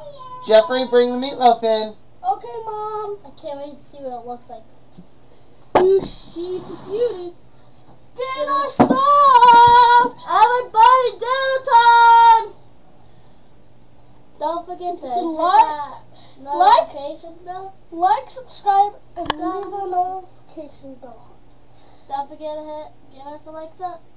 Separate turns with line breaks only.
Jeffrey, bring the meatloaf in.
Okay, Mom.
I can't wait to see what it looks like.
She's a beauty. Dinner soft.
Everybody, dinner time! Don't forget to hit that notification bell.
Like, subscribe, and leave the notification bell.
Don't forget to give us a like up.